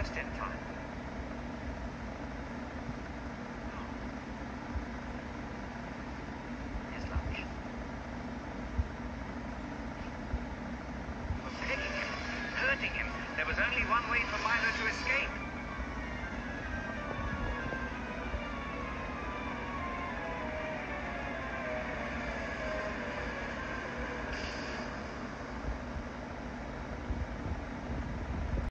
just in time. Here's lunch. For pegging him, hurting him, there was only one way for Milo to escape.